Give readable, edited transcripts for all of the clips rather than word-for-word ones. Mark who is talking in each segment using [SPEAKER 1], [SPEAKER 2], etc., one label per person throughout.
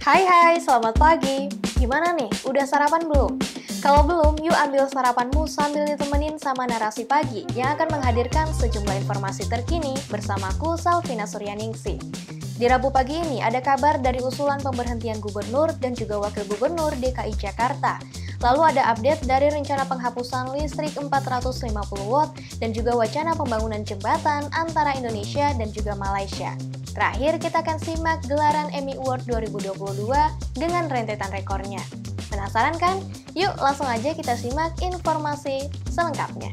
[SPEAKER 1] Hai, selamat pagi. Gimana nih, udah sarapan belum? Kalau belum, yuk ambil sarapanmu sambil ditemenin sama narasi pagi yang akan menghadirkan sejumlah informasi terkini bersamaku, Salvina Suryaningsih. Di Rabu pagi ini ada kabar dari usulan pemberhentian gubernur dan juga wakil gubernur DKI Jakarta. Lalu ada update dari rencana penghapusan listrik 450 watt dan juga wacana pembangunan jembatan antara Indonesia dan juga Malaysia. Terakhir, kita akan simak gelaran Emmy Award 2022 dengan rentetan rekornya. Penasaran kan? Yuk langsung aja kita simak informasi selengkapnya.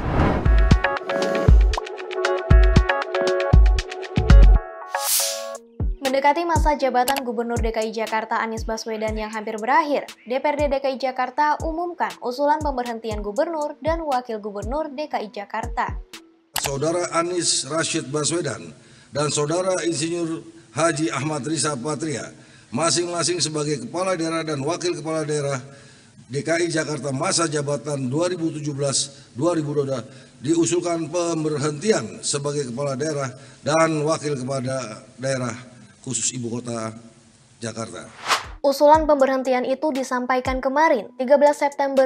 [SPEAKER 1] Mendekati masa jabatan Gubernur DKI Jakarta Anies Baswedan yang hampir berakhir, DPRD DKI Jakarta umumkan usulan pemberhentian Gubernur dan Wakil Gubernur DKI Jakarta.
[SPEAKER 2] Saudara Anies Rashid Baswedan dan Saudara Insinyur Haji Ahmad Riza Patria, masing-masing sebagai Kepala Daerah dan Wakil Kepala Daerah DKI Jakarta masa jabatan 2017-2022 diusulkan pemberhentian sebagai Kepala Daerah dan Wakil Kepala Daerah khusus Ibu Kota Jakarta.
[SPEAKER 1] Usulan pemberhentian itu disampaikan kemarin, 13 September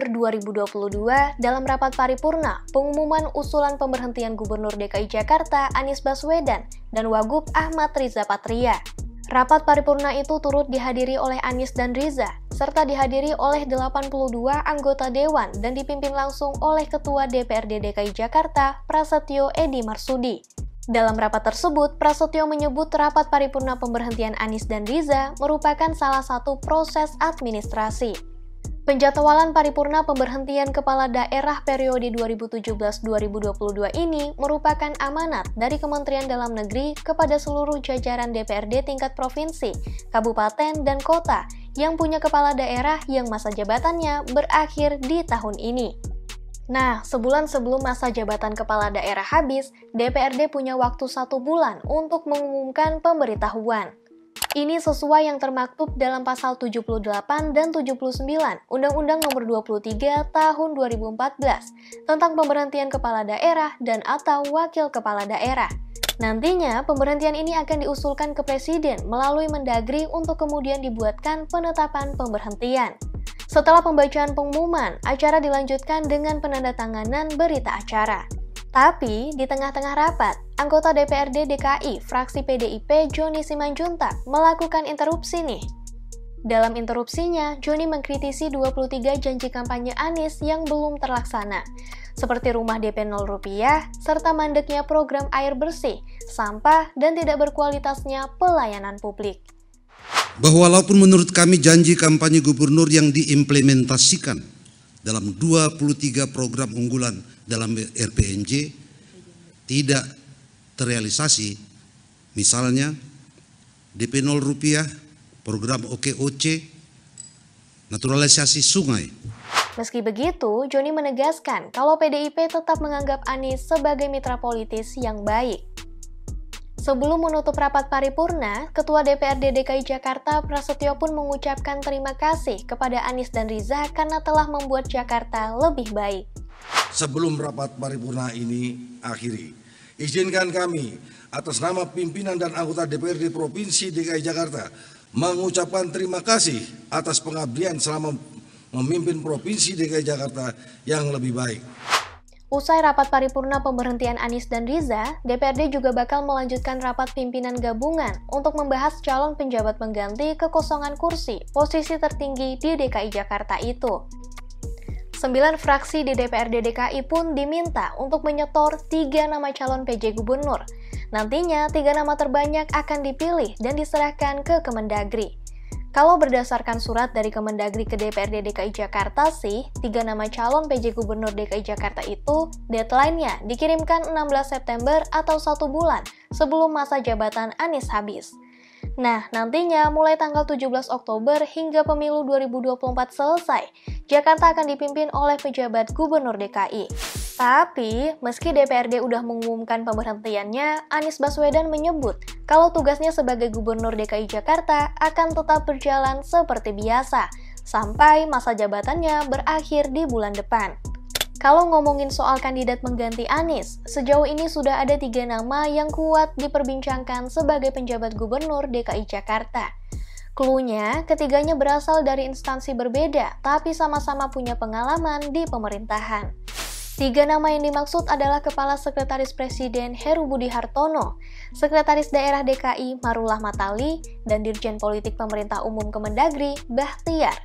[SPEAKER 1] 2022 dalam rapat paripurna pengumuman usulan pemberhentian Gubernur DKI Jakarta Anies Baswedan dan Wagub Ahmad Riza Patria. Rapat paripurna itu turut dihadiri oleh Anies dan Riza, serta dihadiri oleh 82 anggota Dewan dan dipimpin langsung oleh Ketua DPRD DKI Jakarta Prasetyo Edy Marsudi. Dalam rapat tersebut, Prasetyo menyebut rapat paripurna pemberhentian Anies dan Riza merupakan salah satu proses administrasi. Penjadwalan paripurna pemberhentian kepala daerah periode 2017-2022 ini merupakan amanat dari Kementerian Dalam Negeri kepada seluruh jajaran DPRD tingkat provinsi, kabupaten, dan kota yang punya kepala daerah yang masa jabatannya berakhir di tahun ini. Nah, sebulan sebelum masa jabatan kepala daerah habis, DPRD punya waktu 1 bulan untuk mengumumkan pemberitahuan. Ini sesuai yang termaktub dalam pasal 78 dan 79 Undang-Undang Nomor 23 Tahun 2014 tentang pemberhentian kepala daerah dan atau wakil kepala daerah. Nantinya, pemberhentian ini akan diusulkan ke Presiden melalui Mendagri untuk kemudian dibuatkan penetapan pemberhentian. Setelah pembacaan pengumuman, acara dilanjutkan dengan penandatanganan berita acara. Tapi, di tengah-tengah rapat, anggota DPRD DKI fraksi PDIP Joni Simanjuntak melakukan interupsi nih. Dalam interupsinya, Joni mengkritisi 23 janji kampanye Anies yang belum terlaksana, seperti rumah DP 0 rupiah, serta mandeknya program air bersih, sampah, dan tidak berkualitasnya pelayanan publik.
[SPEAKER 3] Bahwa walaupun menurut kami janji kampanye gubernur yang diimplementasikan dalam 23 program unggulan dalam RPNJ tidak terrealisasi, misalnya DP 0 rupiah, program OKOC, naturalisasi sungai.
[SPEAKER 1] Meski begitu, Joni menegaskan kalau PDIP tetap menganggap Anies sebagai mitra politis yang baik. Sebelum menutup rapat paripurna, Ketua DPRD DKI Jakarta Prasetyo pun mengucapkan terima kasih kepada Anies dan Riza karena telah membuat Jakarta lebih baik.
[SPEAKER 2] Sebelum rapat paripurna ini akhiri, izinkan kami atas nama pimpinan dan anggota DPRD Provinsi DKI Jakarta mengucapkan terima kasih atas pengabdian selama memimpin Provinsi DKI Jakarta yang lebih baik.
[SPEAKER 1] Usai rapat paripurna pemberhentian Anies dan Riza, DPRD juga bakal melanjutkan rapat pimpinan gabungan untuk membahas calon penjabat pengganti kekosongan kursi posisi tertinggi di DKI Jakarta itu. 9 fraksi di DPRD DKI pun diminta untuk menyetor 3 nama calon PJ Gubernur. Nantinya 3 nama terbanyak akan dipilih dan diserahkan ke Kemendagri. Kalau berdasarkan surat dari Kemendagri ke DPRD DKI Jakarta sih, 3 nama calon PJ Gubernur DKI Jakarta itu deadline-nya dikirimkan 16 September atau 1 bulan sebelum masa jabatan Anies habis. Nah, nantinya mulai tanggal 17 Oktober hingga pemilu 2024 selesai, Jakarta akan dipimpin oleh pejabat Gubernur DKI. Tapi, meski DPRD udah mengumumkan pemberhentiannya, Anies Baswedan menyebut kalau tugasnya sebagai Gubernur DKI Jakarta akan tetap berjalan seperti biasa, sampai masa jabatannya berakhir di bulan depan. Kalau ngomongin soal kandidat mengganti Anies, sejauh ini sudah ada 3 nama yang kuat diperbincangkan sebagai penjabat Gubernur DKI Jakarta. Cluenya, ketiganya berasal dari instansi berbeda, tapi sama-sama punya pengalaman di pemerintahan. 3 nama yang dimaksud adalah Kepala Sekretaris Presiden Heru Budi Hartono, Sekretaris Daerah DKI Marullah Matali, dan Dirjen Politik Pemerintah Umum Kemendagri Bahtiar.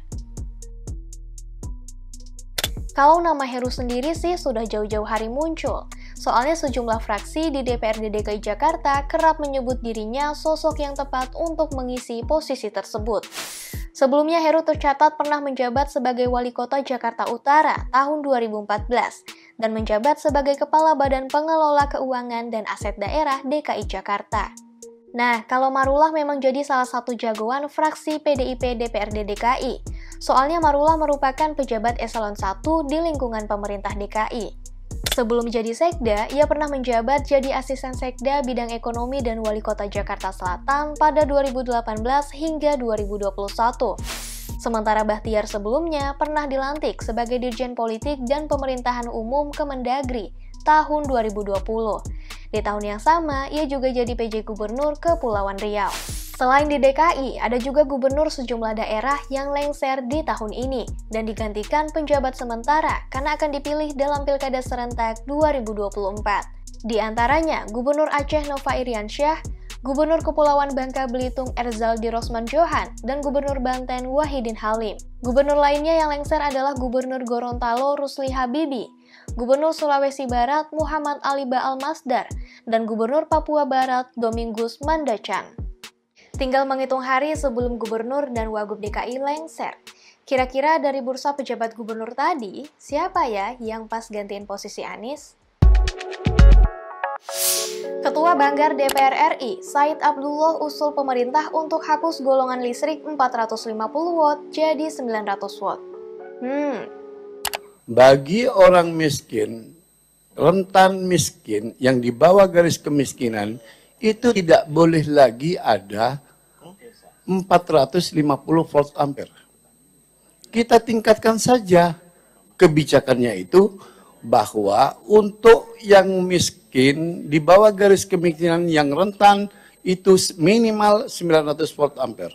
[SPEAKER 1] Kalau nama Heru sendiri sih sudah jauh-jauh hari muncul, soalnya sejumlah fraksi di DPRD DKI Jakarta kerap menyebut dirinya sosok yang tepat untuk mengisi posisi tersebut. Sebelumnya Heru tercatat pernah menjabat sebagai Wali Kota Jakarta Utara tahun 2014 dan menjabat sebagai Kepala Badan Pengelola Keuangan dan Aset Daerah DKI Jakarta. Nah, kalau Marullah memang jadi salah satu jagoan fraksi PDIP DPRD DKI, soalnya Marullah merupakan pejabat eselon 1 di lingkungan pemerintah DKI. Sebelum jadi sekda, ia pernah menjabat jadi asisten sekda bidang ekonomi dan wali kota Jakarta Selatan pada 2018 hingga 2021. Sementara Bahtiar sebelumnya pernah dilantik sebagai Dirjen Politik dan Pemerintahan Umum Kemendagri tahun 2020. Di tahun yang sama, ia juga jadi PJ Gubernur Kepulauan Riau. Selain di DKI, ada juga gubernur sejumlah daerah yang lengser di tahun ini dan digantikan penjabat sementara karena akan dipilih dalam Pilkada Serentak 2024. Di antaranya, Gubernur Aceh Nova Iriansyah, Gubernur Kepulauan Bangka Belitung Erzaldi Rosman Johan, dan Gubernur Banten Wahidin Halim. Gubernur lainnya yang lengser adalah Gubernur Gorontalo Rusli Habibi, Gubernur Sulawesi Barat Muhammad Ali Baal Masdar, dan Gubernur Papua Barat Domingus Mandacan. Tinggal menghitung hari sebelum gubernur dan wagub DKI lengser. Kira-kira dari bursa pejabat gubernur tadi, siapa ya yang pas gantiin posisi Anies? Ketua Banggar DPR RI, Said Abdullah usul pemerintah untuk hapus golongan listrik 450 watt jadi 900 watt.
[SPEAKER 4] Bagi orang miskin, rentan miskin yang di bawah garis kemiskinan, itu tidak boleh lagi ada 450 volt ampere. Kita tingkatkan saja kebijakannya itu bahwa untuk yang miskin di bawah garis kemiskinan yang rentan itu minimal 900 volt ampere.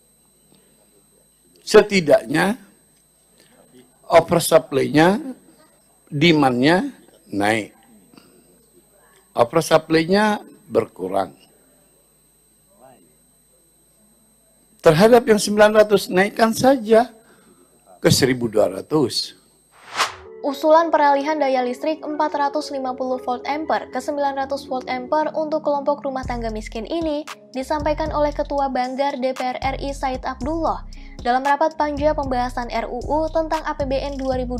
[SPEAKER 4] Setidaknya oversupply-nya, demand-nya naik. Oversupply-nya berkurang. Terhadap yang 900 naikkan saja ke 1200.
[SPEAKER 1] Usulan peralihan daya listrik 450 volt ampere ke 900 volt ampere untuk kelompok rumah tangga miskin ini disampaikan oleh Ketua Banggar DPR RI Said Abdullah dalam rapat panja pembahasan RUU tentang APBN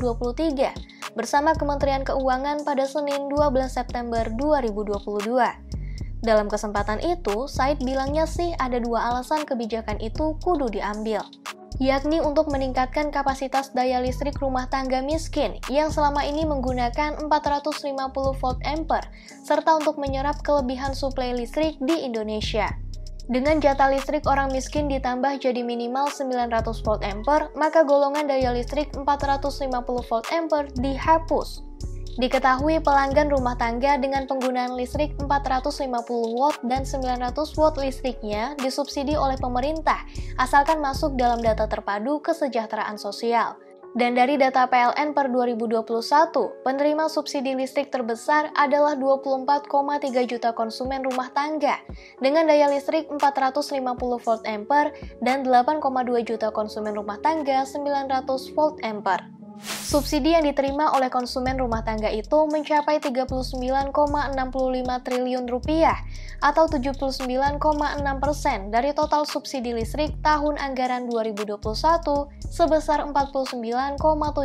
[SPEAKER 1] 2023 bersama Kementerian Keuangan pada Senin 12 September 2022. Dalam kesempatan itu, Said bilangnya sih ada 2 alasan kebijakan itu kudu diambil, yakni untuk meningkatkan kapasitas daya listrik rumah tangga miskin yang selama ini menggunakan 450 volt ampere, serta untuk menyerap kelebihan suplai listrik di Indonesia. Dengan jatah listrik orang miskin ditambah jadi minimal 900 volt ampere, maka golongan daya listrik 450 volt ampere dihapus. Diketahui pelanggan rumah tangga dengan penggunaan listrik 450 watt dan 900 watt listriknya disubsidi oleh pemerintah, asalkan masuk dalam data terpadu kesejahteraan sosial. Dan dari data PLN per 2021, penerima subsidi listrik terbesar adalah 24,3 juta konsumen rumah tangga dengan daya listrik 450 volt ampere dan 8,2 juta konsumen rumah tangga 900 volt ampere. Subsidi yang diterima oleh konsumen rumah tangga itu mencapai 39,65 triliun rupiah atau 79,6% dari total subsidi listrik tahun anggaran 2021 sebesar 49,76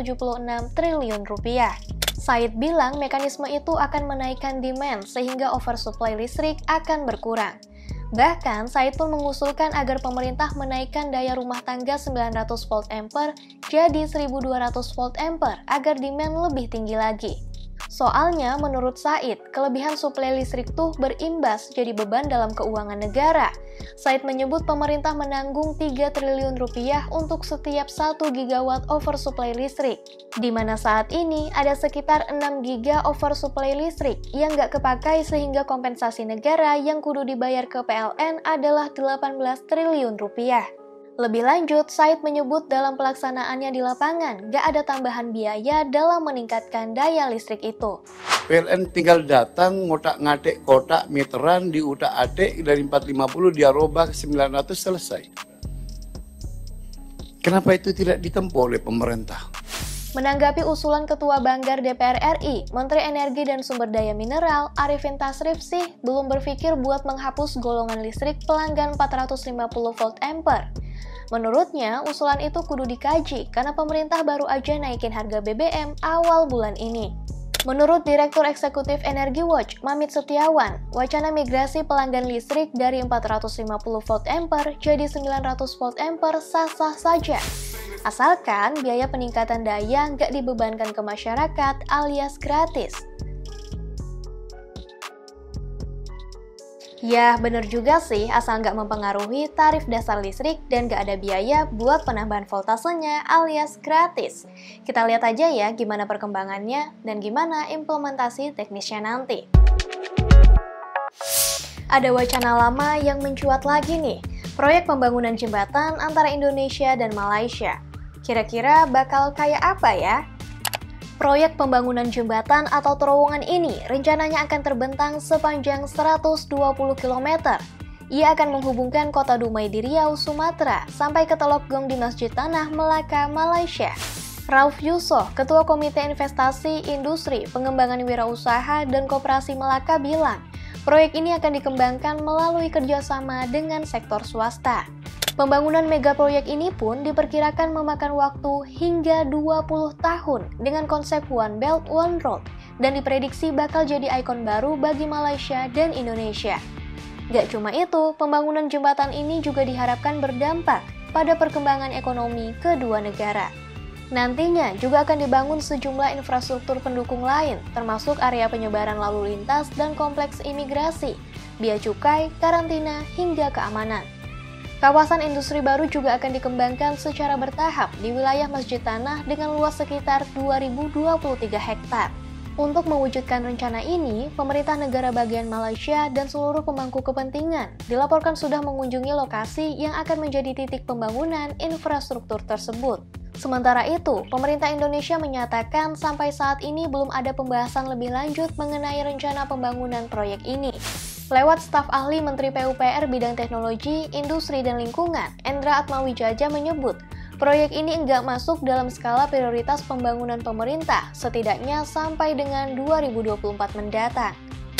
[SPEAKER 1] triliun rupiah. Said bilang mekanisme itu akan menaikkan demand sehingga oversupply listrik akan berkurang. Bahkan, Said pun mengusulkan agar pemerintah menaikkan daya rumah tangga 900 volt ampere jadi 1200 volt ampere agar demand lebih tinggi lagi. Soalnya, menurut Said, kelebihan suplai listrik tuh berimbas jadi beban dalam keuangan negara. Said menyebut pemerintah menanggung 3 triliun rupiah untuk setiap 1 gigawatt oversupply listrik, di mana saat ini ada sekitar 6 giga oversupply listrik yang nggak kepakai sehingga kompensasi negara yang kudu dibayar ke PLN adalah 18 triliun rupiah. Lebih lanjut, Said menyebut dalam pelaksanaannya di lapangan, gak ada tambahan biaya dalam meningkatkan daya listrik itu.
[SPEAKER 4] PLN tinggal datang, ngotak-ngatik kotak meteran, diutak-atik dari 450 dia robah ke 900 selesai. Kenapa itu tidak ditempuh oleh pemerintah?
[SPEAKER 1] Menanggapi usulan Ketua Banggar DPR RI, Menteri Energi dan Sumber Daya Mineral, Arifin Tasrif sih belum berpikir buat menghapus golongan listrik pelanggan 450 volt ampere. Menurutnya, usulan itu kudu dikaji karena pemerintah baru aja naikin harga BBM awal bulan ini. Menurut Direktur Eksekutif Energi Watch, Mamit Setiawan, wacana migrasi pelanggan listrik dari 450 volt ampere jadi 900 volt ampere sah-sah saja. Asalkan biaya peningkatan daya nggak dibebankan ke masyarakat alias gratis. Ya, bener juga sih, asal nggak mempengaruhi tarif dasar listrik dan nggak ada biaya buat penambahan voltasenya alias gratis. Kita lihat aja ya gimana perkembangannya dan gimana implementasi teknisnya nanti. Ada wacana lama yang mencuat lagi nih, proyek pembangunan jembatan antara Indonesia dan Malaysia. Kira-kira bakal kayak apa ya? Proyek pembangunan jembatan atau terowongan ini rencananya akan terbentang sepanjang 120 km. Ia akan menghubungkan kota Dumai di Riau, Sumatera, sampai ke Telok Gong di Masjid Tanah, Melaka, Malaysia. Rauf Yusoh, Ketua Komite Investasi, Industri, Pengembangan Wirausaha, dan Koperasi Melaka bilang, proyek ini akan dikembangkan melalui kerjasama dengan sektor swasta. Pembangunan megaproyek ini pun diperkirakan memakan waktu hingga 20 tahun dengan konsep One Belt, One Road dan diprediksi bakal jadi ikon baru bagi Malaysia dan Indonesia. Gak cuma itu, pembangunan jembatan ini juga diharapkan berdampak pada perkembangan ekonomi kedua negara. Nantinya juga akan dibangun sejumlah infrastruktur pendukung lain, termasuk area penyebaran lalu lintas dan kompleks imigrasi, bea cukai, karantina, hingga keamanan. Kawasan industri baru juga akan dikembangkan secara bertahap di wilayah Masjid Tanah dengan luas sekitar 2023 hektar. Untuk mewujudkan rencana ini, pemerintah negara bagian Malaysia dan seluruh pemangku kepentingan dilaporkan sudah mengunjungi lokasi yang akan menjadi titik pembangunan infrastruktur tersebut. Sementara itu, pemerintah Indonesia menyatakan sampai saat ini belum ada pembahasan lebih lanjut mengenai rencana pembangunan proyek ini. Lewat staf ahli Menteri PUPR Bidang Teknologi, Industri, dan Lingkungan, Endra Atmawijaja menyebut, proyek ini enggak masuk dalam skala prioritas pembangunan pemerintah, setidaknya sampai dengan 2024 mendatang.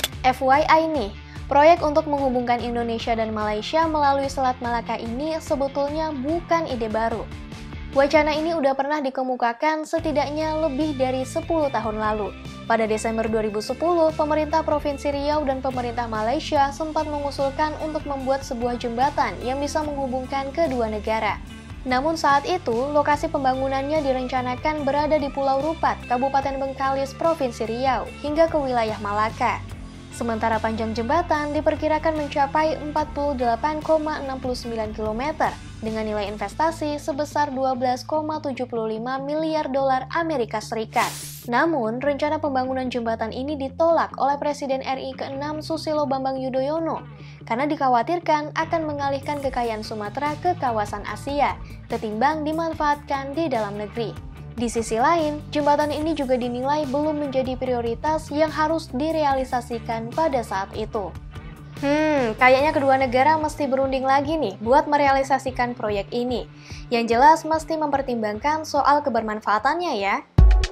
[SPEAKER 1] FYI nih, proyek untuk menghubungkan Indonesia dan Malaysia melalui Selat Malaka ini sebetulnya bukan ide baru. Wacana ini udah pernah dikemukakan setidaknya lebih dari 10 tahun lalu. Pada Desember 2010, pemerintah Provinsi Riau dan pemerintah Malaysia sempat mengusulkan untuk membuat sebuah jembatan yang bisa menghubungkan kedua negara. Namun saat itu, lokasi pembangunannya direncanakan berada di Pulau Rupat, Kabupaten Bengkalis, Provinsi Riau, hingga ke wilayah Malaka. Sementara panjang jembatan diperkirakan mencapai 48,69 km dengan nilai investasi sebesar 12,75 miliar dolar Amerika Serikat. Namun, rencana pembangunan jembatan ini ditolak oleh Presiden RI ke-6 Susilo Bambang Yudhoyono karena dikhawatirkan akan mengalihkan kekayaan Sumatera ke kawasan Asia ketimbang dimanfaatkan di dalam negeri. Di sisi lain, jembatan ini juga dinilai belum menjadi prioritas yang harus direalisasikan pada saat itu. Kayaknya kedua negara mesti berunding lagi nih buat merealisasikan proyek ini. Yang jelas mesti mempertimbangkan soal kebermanfaatannya ya.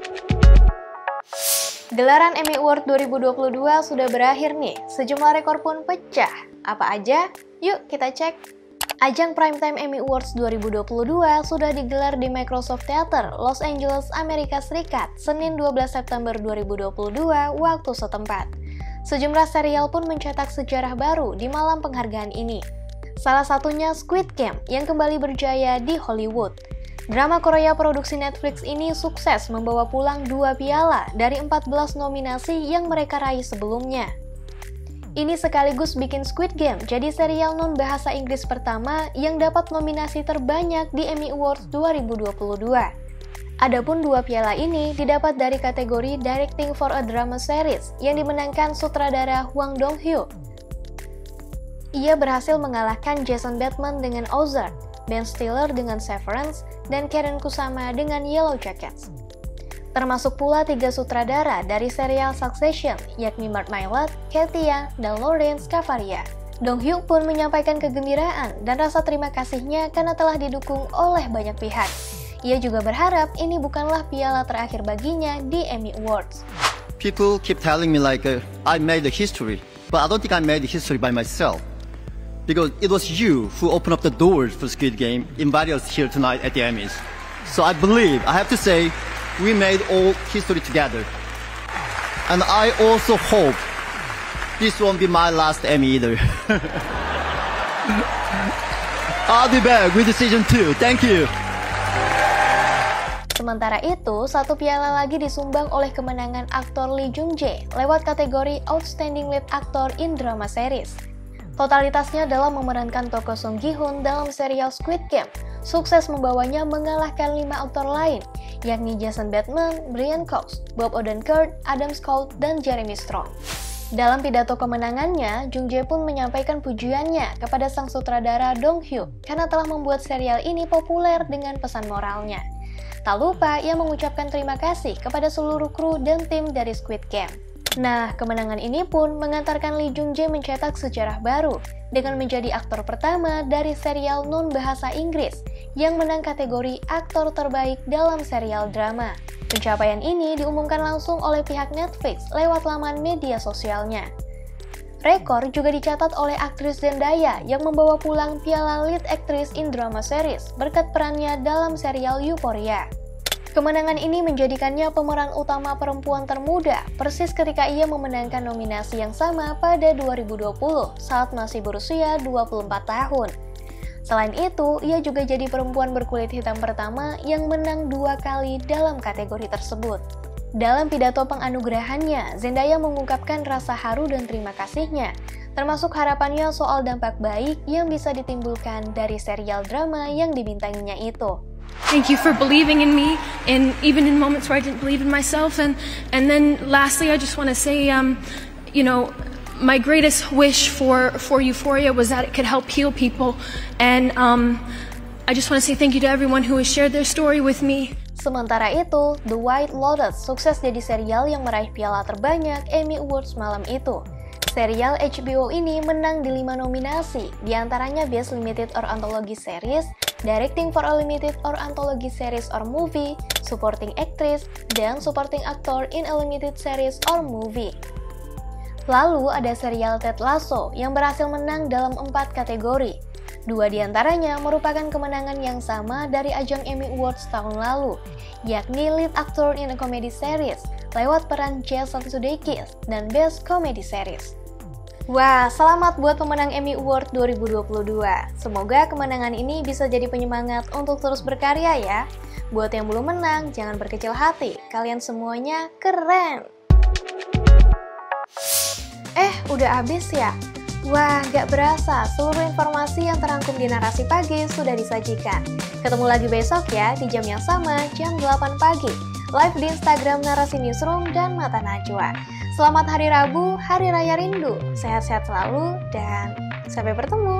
[SPEAKER 1] Gelaran Emmy Award 2022 sudah berakhir nih, sejumlah rekor pun pecah. Apa aja? Yuk kita cek. Ajang Primetime Emmy Awards 2022 sudah digelar di Microsoft Theater, Los Angeles, Amerika Serikat, Senin 12 September 2022 waktu setempat. Sejumlah serial pun mencetak sejarah baru di malam penghargaan ini. Salah satunya Squid Game yang kembali berjaya di Hollywood. Drama Korea produksi Netflix ini sukses membawa pulang 2 piala dari 14 nominasi yang mereka raih sebelumnya. Ini sekaligus bikin Squid Game jadi serial non-bahasa Inggris pertama yang dapat nominasi terbanyak di Emmy Awards 2022. Adapun 2 piala ini didapat dari kategori Directing for a Drama Series yang dimenangkan sutradara Hwang Dong-hyuk. Ia berhasil mengalahkan Jason Bateman dengan Ozark, Ben Stiller dengan Severance, dan Karen Kusama dengan Yellow Jackets. Termasuk pula 3 sutradara dari serial Succession, yakni Mark Mylod, Cathy Yan, dan Lawrence Kavaria. Dong Hyuk pun menyampaikan kegembiraan dan rasa terima kasihnya karena telah didukung oleh banyak pihak. Ia juga berharap ini bukanlah piala terakhir baginya di Emmy Awards.
[SPEAKER 5] People keep telling me I made the history, but I don't think I made the history by myself. Because it was you who opened up the doors for Squid Game, invited us here tonight at the Emmys. So I believe, I have to say, we made all history together. And I also hope this won't be my last Emmy either. I'll be back with the season 2. Thank you.
[SPEAKER 1] Sementara itu, 1 piala lagi disumbang oleh kemenangan aktor Lee Jung Jae lewat kategori Outstanding Lead Actor in Drama Series. Totalitasnya dalam memerankan tokoh Song Gi-hun dalam serial Squid Game, sukses membawanya mengalahkan 5 aktor lain, yakni Jason Bateman, Brian Cox, Bob Odenkirk, Adam Scott, dan Jeremy Strong. Dalam pidato kemenangannya, Jung Jae pun menyampaikan pujiannya kepada sang sutradara Dong Hyuk karena telah membuat serial ini populer dengan pesan moralnya. Tak lupa, ia mengucapkan terima kasih kepada seluruh kru dan tim dari Squid Game. Nah, kemenangan ini pun mengantarkan Lee Jung Jae mencetak sejarah baru dengan menjadi aktor pertama dari serial non-bahasa Inggris yang menang kategori aktor terbaik dalam serial drama. Pencapaian ini diumumkan langsung oleh pihak Netflix lewat laman media sosialnya. Rekor juga dicatat oleh aktris Zendaya yang membawa pulang piala Lead Actress in Drama Series berkat perannya dalam serial Euphoria. Kemenangan ini menjadikannya pemeran utama perempuan termuda, persis ketika ia memenangkan nominasi yang sama pada 2020 saat masih berusia 24 tahun. Selain itu, ia juga jadi perempuan berkulit hitam pertama yang menang 2 kali dalam kategori tersebut. Dalam pidato penganugerahannya, Zendaya mengungkapkan rasa haru dan terima kasihnya, termasuk harapannya soal dampak baik yang bisa ditimbulkan dari serial drama yang dibintanginya itu.
[SPEAKER 6] Thank you for believing in me, and even in moments where I didn't believe in myself. And then lastly, I just want to say, my greatest wish for Euphoria was that it could help heal people. And I just want to say thank you to everyone who has shared their story with me.
[SPEAKER 1] Sementara itu, The White Lotus sukses jadi serial yang meraih piala terbanyak Emmy Awards malam itu. Serial HBO ini menang di 5 nominasi, diantaranya Best Limited or Anthology Series, Directing for a Limited or Anthology Series or Movie, Supporting Actress, dan Supporting Actor in a Limited Series or Movie. Lalu ada serial Ted Lasso yang berhasil menang dalam 4 kategori. 2 diantaranya merupakan kemenangan yang sama dari ajang Emmy Awards tahun lalu, yakni Lead Actor in a Comedy Series lewat peran Jason Sudeikis dan Best Comedy Series. Wah, selamat buat pemenang Emmy Award 2022. Semoga kemenangan ini bisa jadi penyemangat untuk terus berkarya ya. Buat yang belum menang, jangan berkecil hati. Kalian semuanya keren. Udah habis ya? Wah, gak berasa, seluruh informasi yang terangkum di Narasi Pagi sudah disajikan. Ketemu lagi besok ya, di jam yang sama, jam 8 pagi. Live di Instagram Narasi Newsroom dan Mata Najwa. Selamat Hari Rabu, Hari Raya Rindu. Sehat-sehat selalu, dan sampai bertemu.